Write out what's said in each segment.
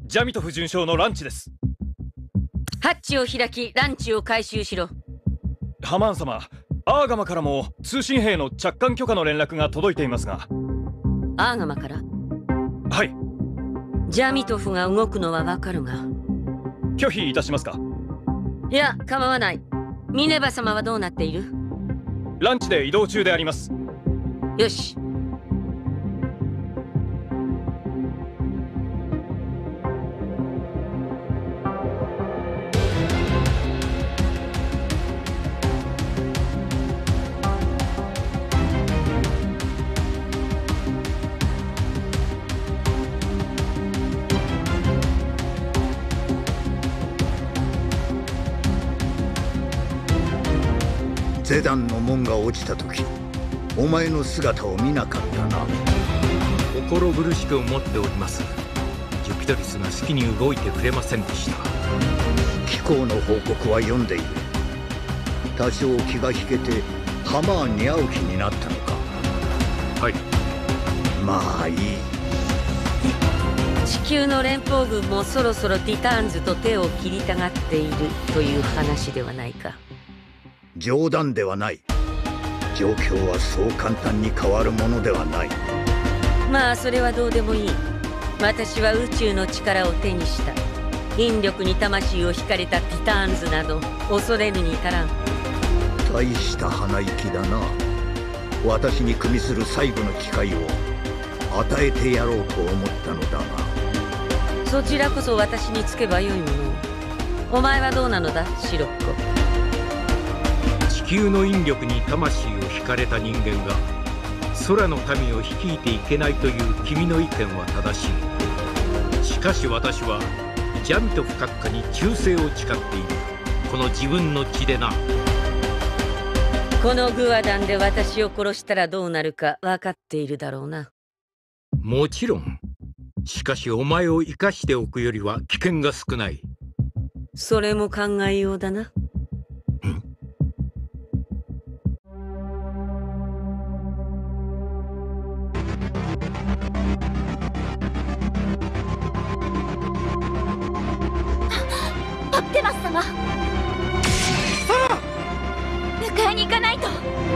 ジャミトフ准将のランチです。 ハッチを開き、ランチを回収しろ。 ハマーン様、アーガマからも通信兵の着艦許可の連絡が届いていますが。 アーガマから？ はい。 ジャミトフが動くのはわかるが。 拒否いたしますか？ いや、構わない。ミネバ様はどうなっている？ ランチで移動中であります。 よし。 ゼダンの門が落ちた時、お前の姿を見なかったな。 心苦しく思っております。ジュピトリスが好きに動いてくれませんでした。 機構の報告は読んでいる。多少気が引けてハマーンに会う気になったのか？ はい。 まあいい。 地球の連邦軍もそろそろティターンズと手を切りたがっているという話ではないか。 冗談ではない。状況はそう簡単に変わるものではない。 まあそれはどうでもいい。私は宇宙の力を手にした。引力に魂を惹かれたティターンズなど恐れるに足らん。 大した鼻息だな。私に組みする最後の機会を与えてやろうと思ったのだが。 そちらこそ私につけばよいものを。お前はどうなのだ、シロッコ。 地球の引力に魂を惹かれた人間が空の民を率いていけないという君の意見は正しい。しかし私はジャミトフ閣下に忠誠を誓っている。この自分の血でな。 このグアダンで私を殺したらどうなるか分かっているだろうな。 もちろん。しかしお前を生かしておくよりは危険が少ない。 それも考えようだな。 パプテマス様、迎えに行かないと。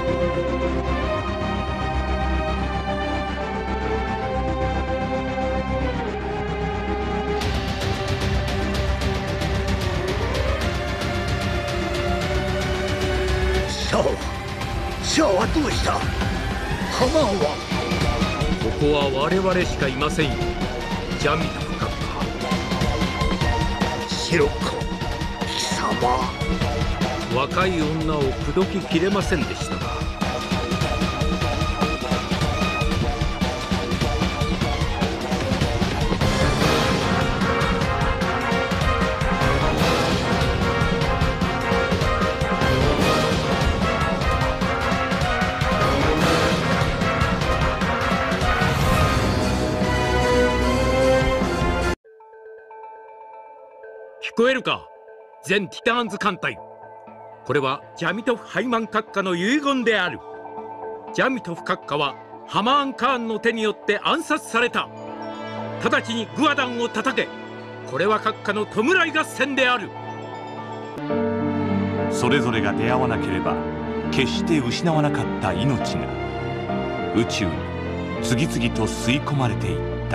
シャアはどうした？ハマーンは？ ここは我々しかいませんよ。ジャミトフ閣下。 シロッコ、貴様。 若い女を口説ききれませんでしたが。聞こえるか、全ティターンズ艦隊。これはジャミトフ・ハイマン閣下の遺言である。ジャミトフ閣下はハマーン・カーンの手によって暗殺された。直ちにグアダンを叩け。これは閣下の弔い合戦である。 それぞれが出会わなければ決して失わなかった命が宇宙に次々と吸い込まれていった。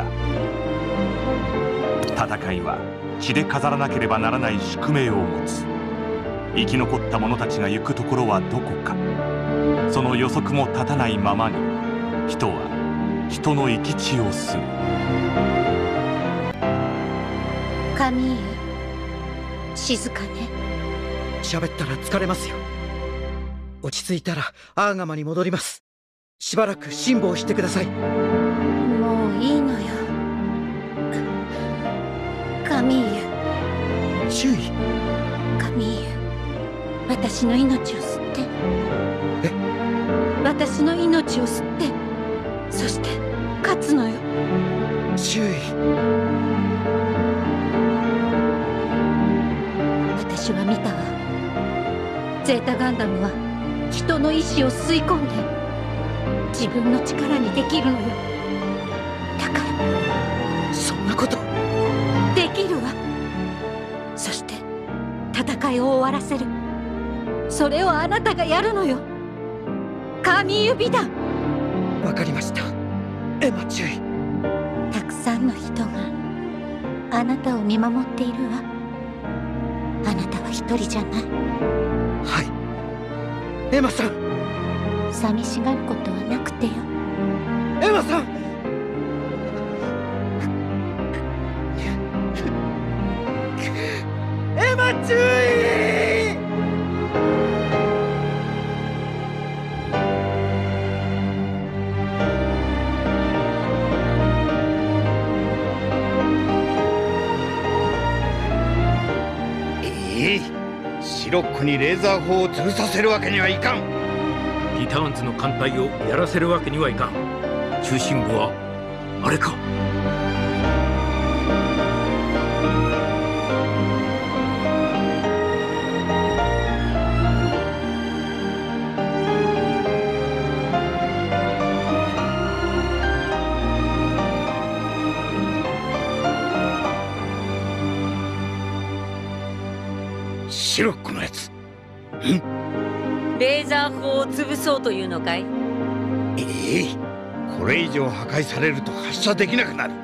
戦いは血で飾らなければならない宿命を持つ。生き残った者たちが行くところはどこか。その予測も立たないままに人は人の生き地を吸う。 カミーユ、静かね。 喋ったら疲れますよ。落ち着いたらアーガマに戻ります。しばらく辛抱してください。 もういいのよ。カミーユ。 注意。 カミーユ、私の命を吸って。 え？ 私の命を吸って、そして勝つのよ。 注意。 私は見たわ。ゼータガンダムは人の意志を吸い込んで自分の力にできるのよ。だからそんなことできわらせる。それをあなたがやるのよ。神指弾。 わかりました。エマ注意。 たくさんの人があなたを見守っているわ。あなたは一人じゃない。 はい。エマさん。 寂しがることはなくてよ。 エマさん。エマ注意。 シロッコにレーザー砲を潰させるわけにはいかん。 ティターンズの艦隊をやらせるわけにはいかん。中心部はあれか。 シロッコのやつ。 レーザー砲を潰そうというのかい？ これ以上破壊されると発射できなくなる。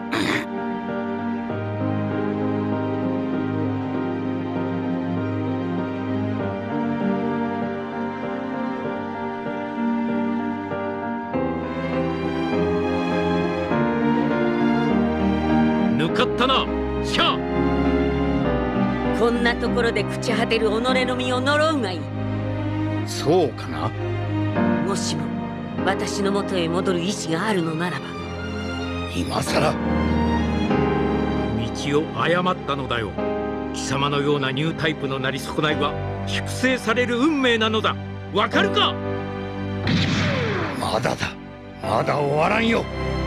抜かったな、シャア。 こんなところで朽ち果てる己の身を呪うがいい。 そうかな。 もしも私の元へ戻る意志があるのならば。 今さら道を誤ったのだよ。貴様のようなニュータイプのなり損ないは粛清される運命なのだ。わかるか？ まだだ。まだ終わらんよ。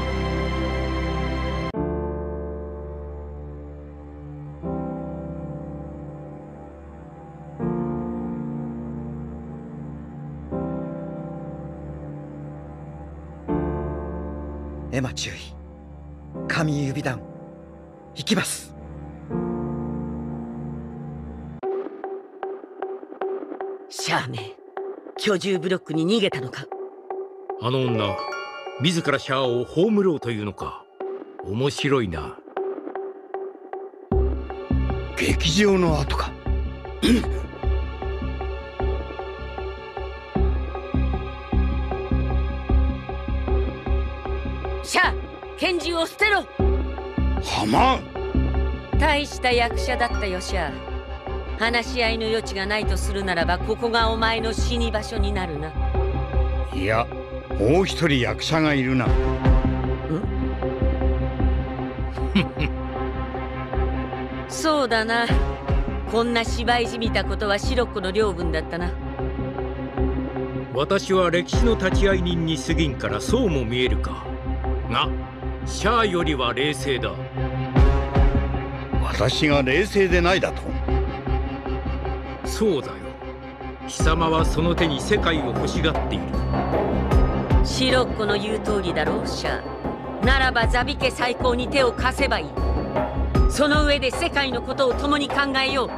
エマ注意。神指弾。行きます。 シャーメン、居住ブロックに逃げたのか？ あの女、自らシャアを葬ろうというのか。面白いな。 劇場の跡か。 シャア、拳銃を捨てろ。 ハマーン。 大した役者だったよ、シャア。話し合いの余地がないとするならば、ここがお前の死に場所になるな。 いや、もう一人役者がいるな。 そうだな。こんな芝居じみたことはシロッコの領分だったな。 私は歴史の立ち会い人に過ぎんからそうも見えるか。が、シャアよりは冷静だ。 私が冷静でないだと？ そうだよ。貴様はその手に世界を欲しがっている。 シロッコの言う通りだろう、シャア。ならばザビ家再興に手を貸せばいい。その上で世界のことを共に考えよう。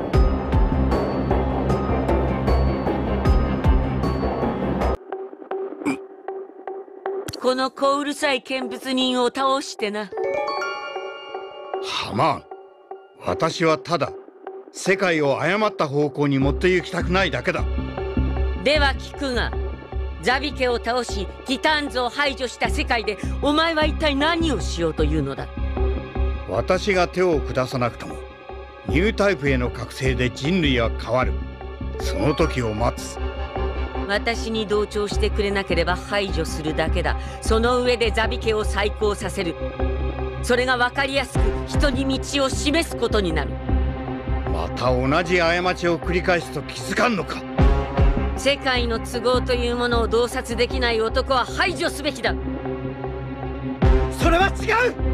この小うるさい見物人を倒してな。 ハマーン、私はただ世界を誤った方向に持って行きたくないだけだ。 では聞くが、ザビ家を倒しティターンズを排除した世界でお前は一体何をしようというのだ？ 私が手を下さなくともニュータイプへの覚醒で人類は変わる。その時を待つ。 私に同調してくれなければ排除するだけだ。その上でザビ家を再興させる。それが分かりやすく人に道を示すことになる。 また同じ過ちを繰り返すと気づかんのか？ 世界の都合というものを洞察できない男は排除すべきだ。 それは違う。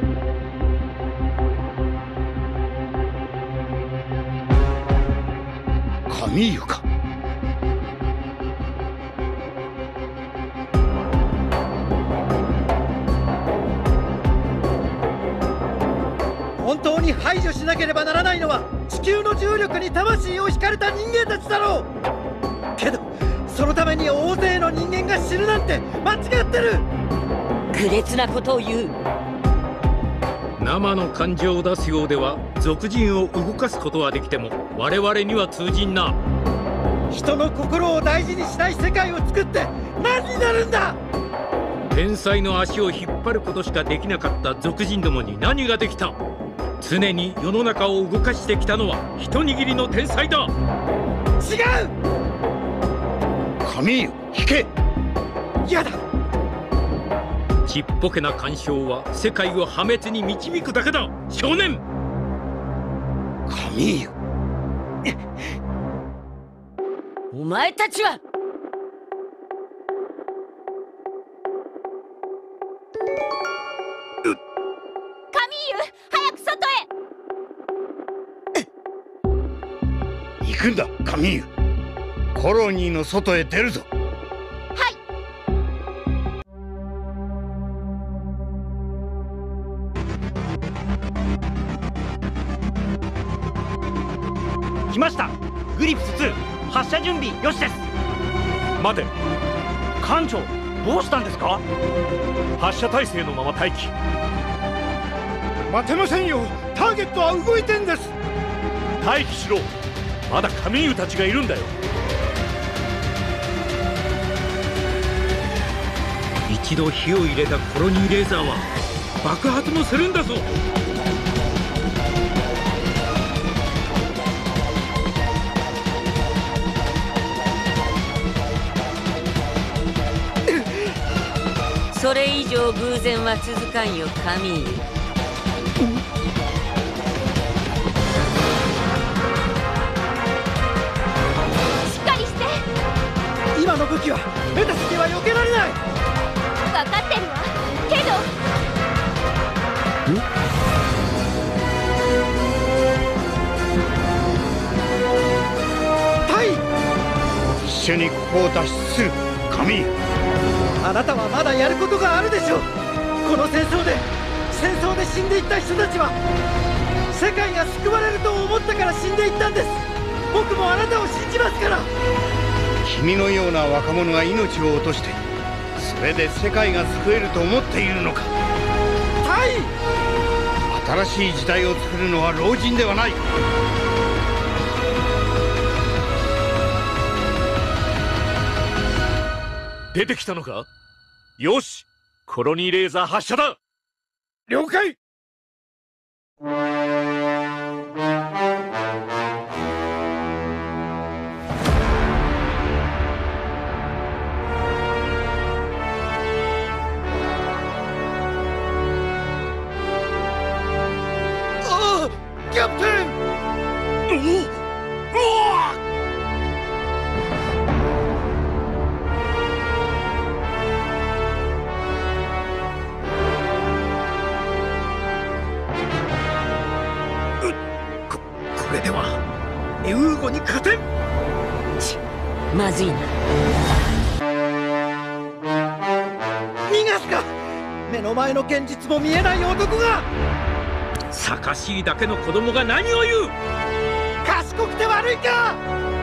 カミーユか。 本当に排除しなければならないのは地球の重力に魂を惹かれた人間たちだろう。けどそのために大勢の人間が死ぬなんて間違ってる。 愚劣なことを言う。 生の感情を出すようでは俗人を動かすことはできても我々には通じんな。 人の心を大事にしない世界を作って何になるんだ。 天才の足を引っ張ることしかできなかった俗人どもに何ができた。常に世の中を動かしてきたのは一握りの天才だ。 違う。 カミーユ、引け。 嫌だ。 ちっぽけな干渉は世界を破滅に導くだけだ。少年。 カミーユ。 お前たちは。 カミーユ、早く外へ。 行くんだ、カミーユ。コロニーの外へ出るぞ。 はい。 来ました。グリプス2発射準備よしです。 待て、 艦長、どうしたんですか？ 発射体制のまま待機。 待てませんよ。ターゲットは動いてんです。 待機しろ。まだカミーユたちがいるんだよ。 一度火を入れたコロニーレーザーは爆発もするんだぞ。 それ以上偶然は続かんよ、カミーユ。 しっかりして。 今の武器はメタスには避けられない。 分かってるわ。けどタイ、 一緒にここを脱出する。カミーユ。 あなたはまだやることがあるでしょう。この戦争で死んでいった人たちは世界が救われると思ったから死んでいったんです。僕もあなたを信じますから。 君のような若者が命を落として、それで世界が救えると思っているのか。 タイ、 新しい時代を作るのは老人ではない。 出てきたのか。よし、コロニーレーザー発射だ。 了解。 ああ、キャプテン。 これではエウーゴに勝てん。 まずいな。 逃がすか。目の前の現実も見えない男が。 さかしいだけの子供が何を言う。 賢くて悪いか。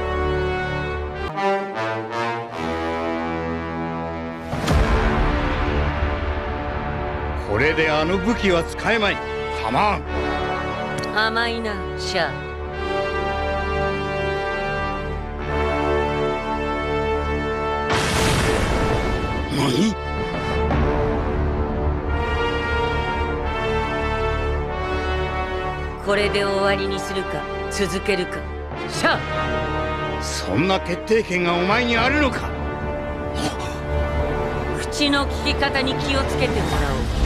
これであの武器は使えまい。構わん。 甘いな、シャア。 何？ これで終わりにするか続けるか、シャア。 そんな決定権がお前にあるのか。 口の利き方に気をつけてもらおう。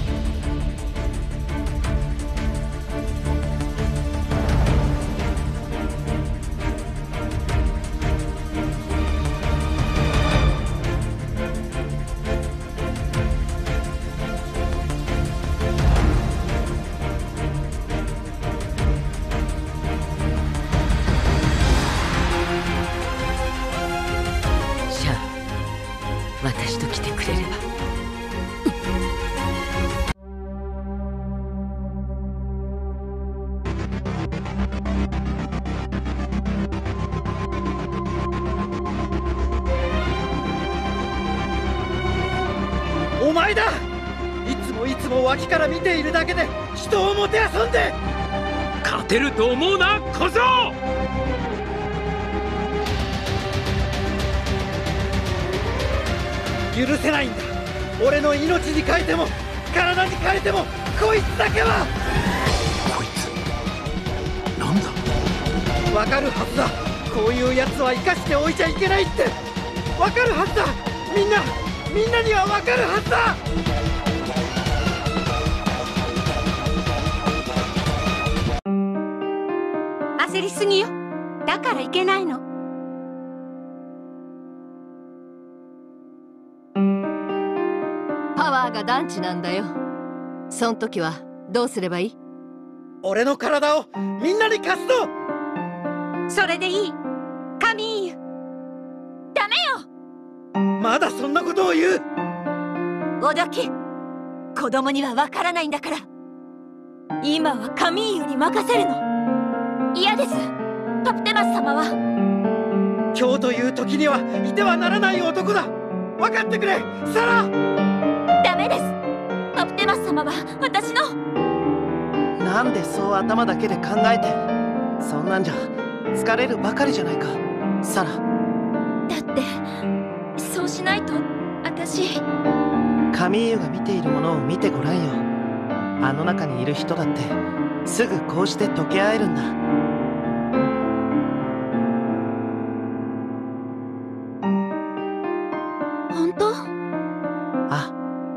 私と来てくれれば。 お前だ。いつも脇から見ているだけで人をもてあそんで。 勝てると思うな小僧。 許せないんだ。俺の命に変えても体に変えてもこいつだけは。 こいつなんだ。 わかるはずだ。こういうやつは生かしておいちゃいけないってわかるはずだ。みんなにはわかるはずだ。 焦りすぎよ。だからいけないの。パワーが団地なんだよ。そん時はどうすればいい？ 俺の体をみんなに貸すと。 それでいい。カミーユ。ダメよ。 まだそんなことを言う。 おどき。子供にはわからないんだから。今はカミーユに任せるの。嫌です。パプテマス様は。 今日という時にはいてはならない男だ。分かってくれサラ。 ダメです。パプテマス様は私の。 なんでそう頭だけで考えて。そんなんじゃ疲れるばかりじゃないかサラ。 だってそうしないと私。 カミーユが見ているものを見てごらんよ。あの中にいる人だってすぐこうして溶け合えるんだ。 本当？ あ。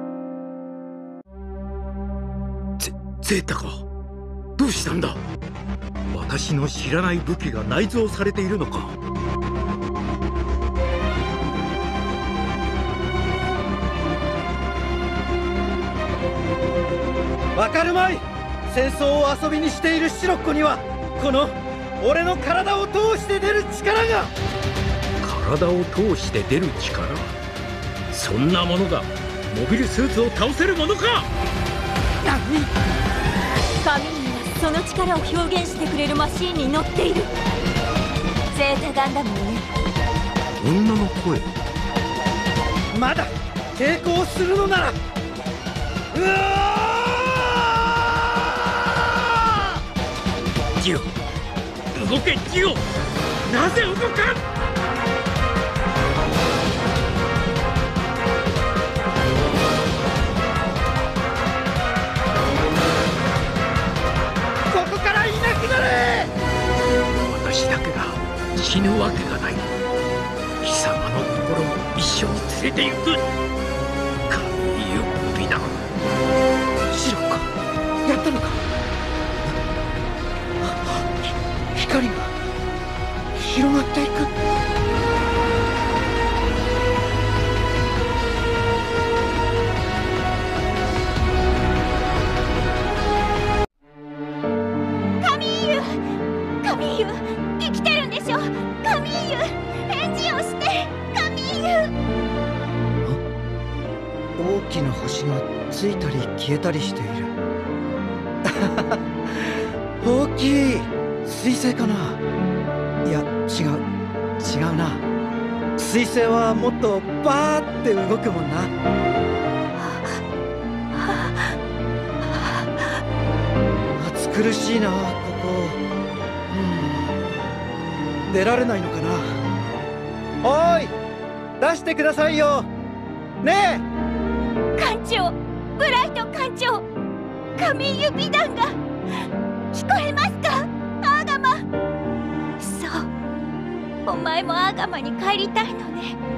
ゼータか。どうしたんだ。私の知らない武器が内蔵されているのか。 わかるまい。戦争を遊びにしているシロッコにはこの俺の体を通して出る力が。 体を通して出る力。そんなものがモビルスーツを倒せるものか。 何？ カミーユはその力を表現してくれるマシーンに乗っている。ゼータガンダムのね。 女の声。 まだ抵抗するのなら。うわー！ ジオ、動けジオ。なぜ動かん。 ここからいなくなれ。 私だけが死ぬわけがない。貴様のところも一緒に連れて行く。カミーユ美男。 シロッコやったのか。光が広がっていく。 カミーユ、カミーユ、生きてるんでしょ。カミーユ、返事をして。カミーユ。 大きな星がついたり消えたりしている。大きい彗星かな。いや違うな。彗星はもっとバーって動くもんな。暑苦しいなここ。出られないのかな。おーい出してくださいよねえ。 艦長、ブライト艦長、カミーユ美男が聞こえますか？アーガマ。そう、お前もアーガマに帰りたいのね。